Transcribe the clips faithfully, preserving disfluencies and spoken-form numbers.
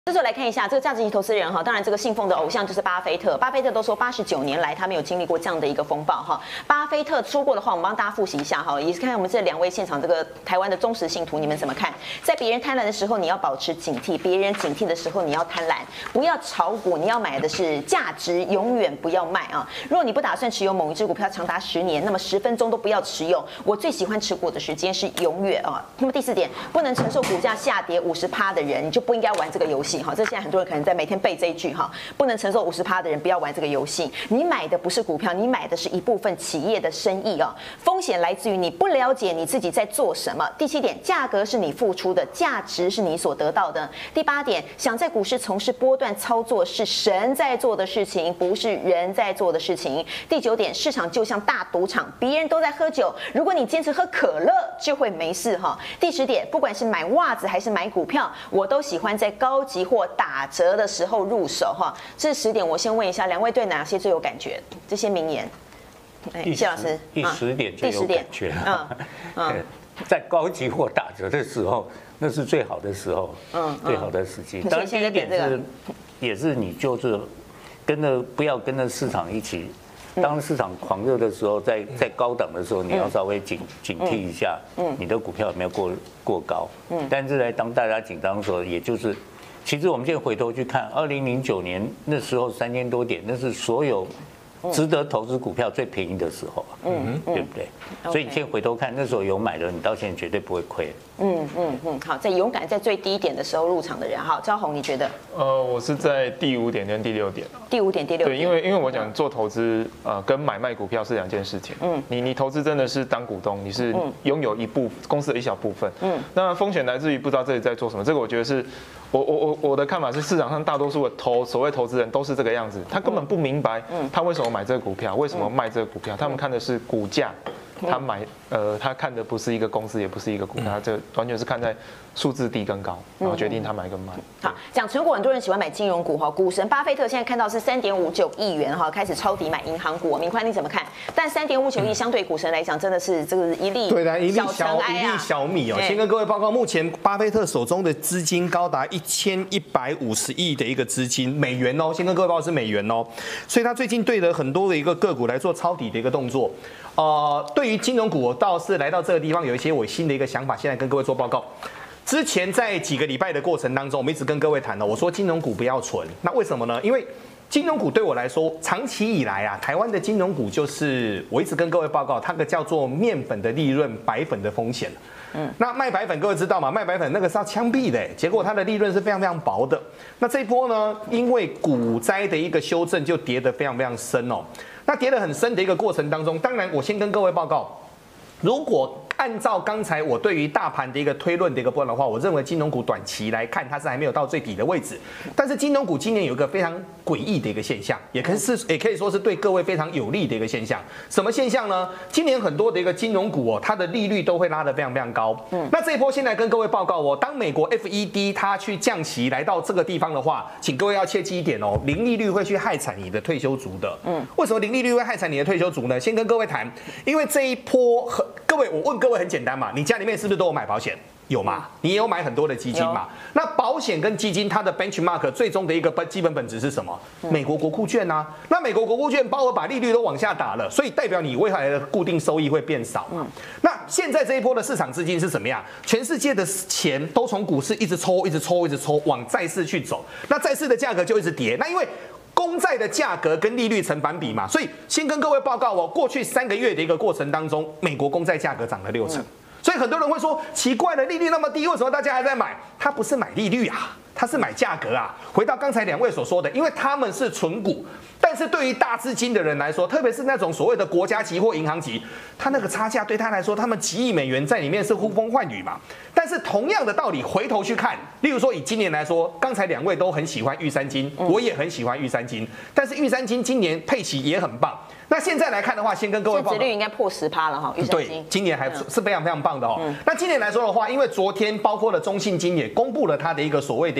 这时候来看一下这个价值型投资人哈，当然这个信奉的偶像就是巴菲特。巴菲特都说八十九年来他没有经历过这样的一个风暴哈。巴菲特说过的话，我们帮大家复习一下哈，也是看我们这两位现场这个台湾的忠实信徒，你们怎么看？在别人贪婪的时候，你要保持警惕；别人警惕的时候，你要贪婪，不要炒股，你要买的是价值，永远不要卖啊！如果你不打算持有某一只股票长达十年，那么十分钟都不要持有。我最喜欢持股的时间是永远啊。那么第四点，不能承受股价下跌五十趴的人，你就不应该玩这个游戏哈。这现在很多人可能在每天背这一句哈，不能承受五十趴的人不要玩这个游戏。你买的不是股票，你买的是一部分企业的生意啊。风险来自于你不了解你自己在做什么。第七点，价格是你付出的，价值是你所得到的。第八点，想在股市从事波段操作是神在做的事情，不是人在做的事情。第九点，市场就像大赌场，别人都在喝酒，如果你坚持喝可乐，就会没事哈。第十点，不管是买袜子还是买股票，我都喜欢在高级货打折的时候入手哈。这十点，我先问一下两位对哪些最有感觉？这些名言，哎，谢老师， 第十点最有感觉了。嗯嗯，在高级货打折的时候，那是最好的时候，嗯，最好的时机。当然，第一点是，也是你就是跟着不要跟着市场一起。当市场狂热的时候，在在高档的时候，你要稍微警警惕一下，你的股票有没有过过高。嗯，但是呢，当大家紧张的时候，也就是，其实我们现在回头去看，二零零九年那时候三千多点，那是所有值得投资股票最便宜的时候，嗯，对不对？所以你现在回头看，那时候有买的，你到现在绝对不会亏。 嗯嗯嗯，好，在勇敢在最低点的时候入场的人，好，昭宏你觉得？ 呃，我是在第五点跟第六点。 第五点、第六点。 对，因为因为我讲做投资，呃，跟买卖股票是两件事情。嗯，你你投资真的是当股东，你是拥有一部公司的一小部分。嗯，那风险来自于不知道这里在做什么。这个我觉得是，我我我我的看法是，市场上大多数的投所谓投资人都是这个样子，他根本不明白，他为什么买这个股票，为什么卖这个股票，他们看的是股价。他买呃，他看的不是一个公司，也不是一个股票，他这完全是看在数字低跟高，然后决定他买跟卖。 好，讲存股，很多人喜欢买金融股哈。股神巴菲特现在看到是三点五九亿元哈，开始抄底买银行股。明宽你怎么看？但三点五九亿相对股神来讲，真的是这个一粒对的，一粒小小一粒小米哦。先跟各位报告，目前巴菲特手中的资金高达一千一百五十亿的一个资金美元哦。先跟各位报告是美元哦，所以他最近对了很多的一个个股来做抄底的一个动作。呃，对于金融股，我倒是来到这个地方有一些我新的一个想法，现在跟各位做报告。之前在几个礼拜的过程当中，我们一直跟各位谈了，我说金融股不要存，那为什么呢？因为金融股对我来说，长期以来啊，台湾的金融股就是我一直跟各位报告，它个叫做面粉的利润，白粉的风险。嗯，那卖白粉各位知道吗？卖白粉那个是要枪毙的，结果它的利润是非常非常薄的。那这一波呢，因为股灾的一个修正，就跌得非常非常深哦。那跌得很深的一个过程当中，当然我先跟各位报告，如果按照刚才我对于大盘的一个推论的一个部分的话，我认为金融股短期来看它是还没有到最底的位置。但是金融股今年有一个非常诡异的一个现象，也可以是也可以说是对各位非常有利的一个现象。什么现象呢？今年很多的一个金融股哦，它的利率都会拉得非常非常高。嗯，那这一波现在跟各位报告哦，当美国 F E D 它去降息来到这个地方的话，请各位要切记一点哦，零利率会去害惨你的退休族的。嗯，为什么零利率会害惨你的退休族呢？先跟各位谈，因为这一波很各位，我问各位很简单嘛，你家里面是不是都有买保险？有嘛？你也有买很多的基金嘛？那保险跟基金它的 benchmark 最终的一个基本本质是什么？美国国库券啊。那美国国库券包括把利率都往下打了，所以代表你未来的固定收益会变少嘛。那现在这一波的市场资金是怎么样？全世界的钱都从股市一直抽、一直抽、一直抽往债市去走，那债市的价格就一直跌。那因为公债的价格跟利率成反比嘛，所以先跟各位报告哦，过去三个月的一个过程当中，美国公债价格涨了六成。所以很多人会说，奇怪了，利率那么低，为什么大家还在买？它不是买利率啊，它是买价格啊。回到刚才两位所说的，因为他们是存股，但是对于大资金的人来说，特别是那种所谓的国家级或银行级，它那个差价对他来说，他们几亿美元在里面是呼风唤雨嘛。但是同样的道理，回头去看，例如说以今年来说，刚才两位都很喜欢玉山金，我也很喜欢玉山金，但是玉山金今年配息也很棒。那现在来看的话，先跟各位报告， 市值率应该破十趴了哈。 对，今年还是非常非常棒的哦。那今年来说的话，因为昨天包括了中信金也公布了它的一个所谓的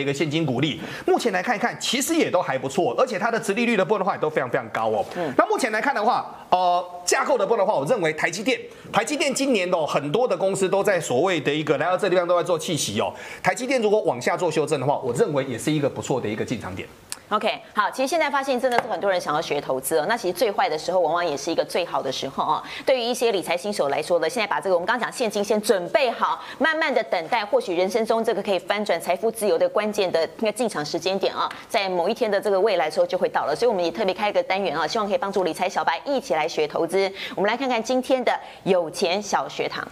的一个现金股利，目前来看一看，其实也都还不错，而且它的殖利率的部分的话也都非常非常高哦。嗯，那目前来看的话，呃，架构的部分的话，我认为台积电，台积电今年哦，很多的公司都在所谓的一个来到这地方都在做气息哦。台积电如果往下做修正的话，我认为也是一个不错的一个进场点。 OK， 好，其实现在发现真的是很多人想要学投资哦。那其实最坏的时候，往往也是一个最好的时候哦。对于一些理财新手来说呢，现在把这个我们刚刚讲现金先准备好，慢慢的等待，或许人生中这个可以翻转财富自由的关键的那个进场时间点啊，在某一天的这个未来的时候就会到了。所以我们也特别开一个单元啊，希望可以帮助理财小白一起来学投资。我们来看看今天的有钱小学堂。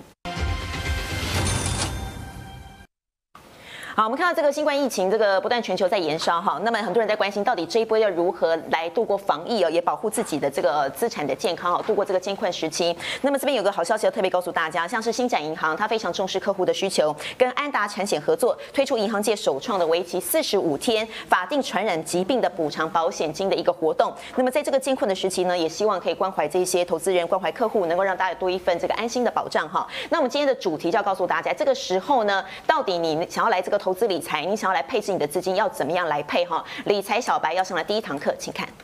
好，我们看到这个新冠疫情，这个不断全球在延烧哈，那么很多人在关心，到底这一波要如何来度过防疫哦，也保护自己的这个资产的健康哦，度过这个艰困时期。那么这边有个好消息要特别告诉大家，像是星展银行，它非常重视客户的需求，跟安达产险合作，推出银行界首创的为期四十五天法定传染疾病的补偿保险金的一个活动。那么在这个艰困的时期呢，也希望可以关怀这些投资人，关怀客户，能够让大家多一份这个安心的保障哈。那我们今天的主题就要告诉大家，这个时候呢，到底你想要来这个投资理财，你想要来配置你的资金，要怎么样来配哈？理财小白要上的第一堂课，请看。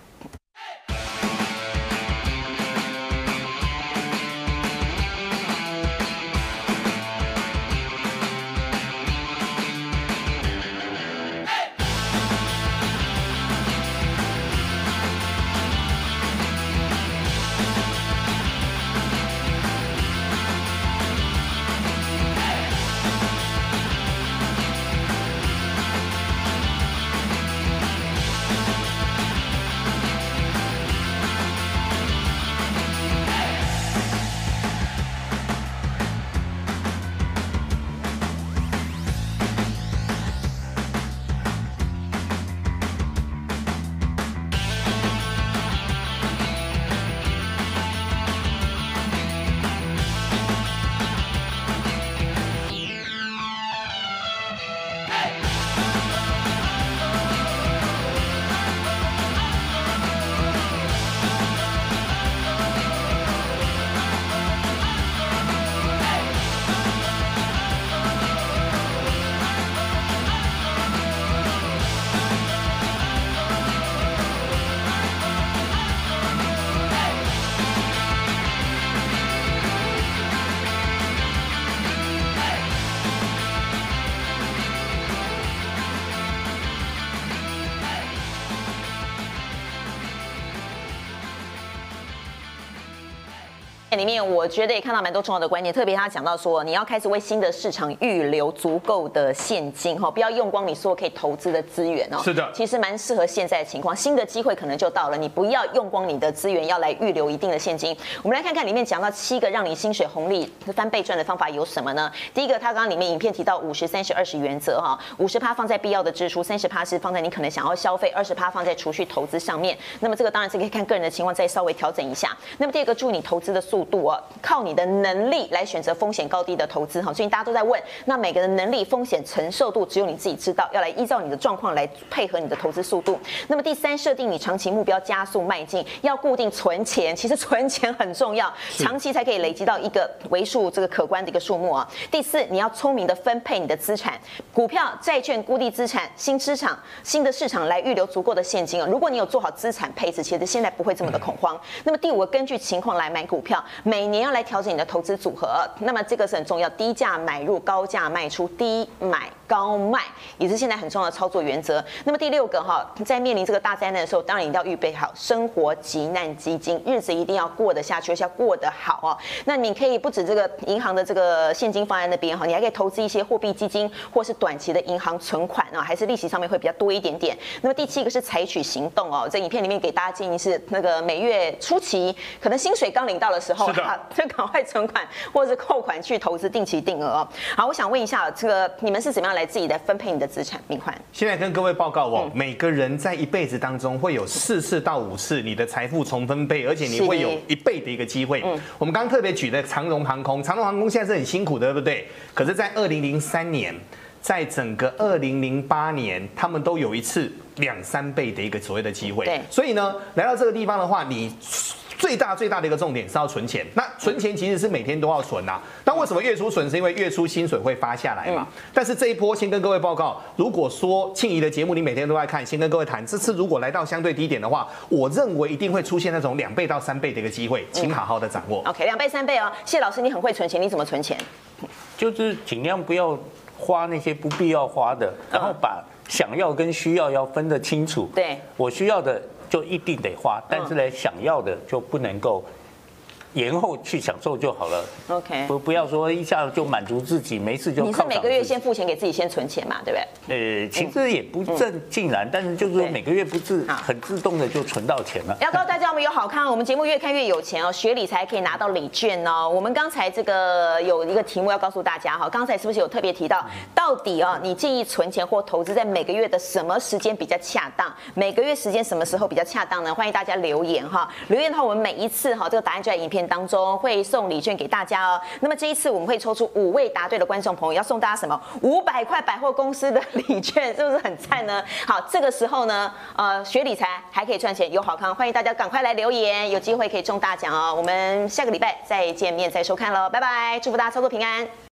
里面我觉得也看到蛮多重要的观念，特别他讲到说，你要开始为新的市场预留足够的现金哈，不要用光你所有可以投资的资源哦。 是的， 其实蛮适合现在的情况，新的机会可能就到了，你不要用光你的资源，要来预留一定的现金。我们来看看里面讲到七个让你薪水红利翻倍赚的方法有什么呢？第一个，他刚刚里面影片提到五十三十二十原则哈，五十趴放在必要的支出，三十趴是放在你可能想要消费，二十趴放在储蓄投资上面。那么这个当然是可以看个人的情况再稍微调整一下。那么第二个，注意你投资的速度哦，靠你的能力来选择风险高低的投资哈。最近大家都在问，那每个人能力、风险承受度只有你自己知道，要来依照你的状况来配合你的投资速度。那么第三，设定你长期目标，加速迈进，要固定存钱。其实存钱很重要，长期才可以累积到一个为数这个可观的一个数目啊。第四，你要聪明的分配你的资产，股票、债券、固定资产、新市场、新的市场来预留足够的现金啊。如果你有做好资产配置，其实现在不会这么的恐慌。那么第五个，根据情况来买股票，每年要来调整你的投资组合。那么这个是很重要，低价买入，高价卖出，低买高卖，也是现在很重要的操作原则。那么第六个哈，在面临这个大灾难的时候，当然一定要预备好生活急难基金，日子一定要过得下去，而且要过得好哦。那你可以不止这个银行的这个现金放在那边哈，你还可以投资一些货币基金或是短期的银行存款啊，还是利息上面会比较多一点点。那么第七个是采取行动哦，在影片里面给大家建议是那个每月初期，可能薪水刚领到的时候，啊，就赶快存款或者是扣款去投资定期定额哦。好，我想问一下，这个你们是怎么样来自己来分配你的资产？明宽， 现在跟各位报告哦，嗯、每个人在一辈子当中会有四次到五次你的财富重分配，而且你会有一倍的一个机会。嗯、我们刚刚特别举的长荣航空，长荣航空现在是很辛苦的，对不对？可是，在二零零三年，在整个二零零八年，他们都有一次两三倍的一个所谓的机会。对，所以呢，来到这个地方的话，你最大最大的一个重点是要存钱。那存钱其实是每天都要存啊。那为什么月初存？是因为月初薪水会发下来嘛。但是这一波先跟各位报告，如果说庆怡的节目你每天都在看，先跟各位谈，这次如果来到相对低点的话，我认为一定会出现那种两倍到三倍的一个机会，请好好的掌握。 OK， 两倍三倍哦。谢老师，你很会存钱，你怎么存钱？ 就是尽量不要花那些不必要花的，然后把想要跟需要要分得清楚。 对， 我需要的就一定得花，但是呢，想要的就不能够延后去享受就好了。 OK， 不不要说一下就满足自己，没事就。 你是每个月先付钱给自己，先存钱嘛，对不对？ 呃，其实也不正尽然，但是就是说每个月不是很自动的就存到钱了。 要告诉大家，我们有好康，我们节目越看越有钱哦，学理财可以拿到礼券哦。我们刚才这个有一个题目要告诉大家哈，刚才是不是有特别提到，到底哦，你建议存钱或投资在每个月的什么时间比较恰当？每个月时间什么时候比较恰当呢？欢迎大家留言哈，留言的话，我们每一次哈，这个答案就在影片当中会送礼券给大家哦。那么这一次我们会抽出五位答对的观众朋友，要送大家什么？五百块百货公司的礼券，是不是很赞呢？好，这个时候呢，呃，学理财还可以赚钱，有好康，欢迎大家赶快来留言，有机会可以中大奖哦。我们下个礼拜再见面再收看喽，拜拜，祝福大家操作平安。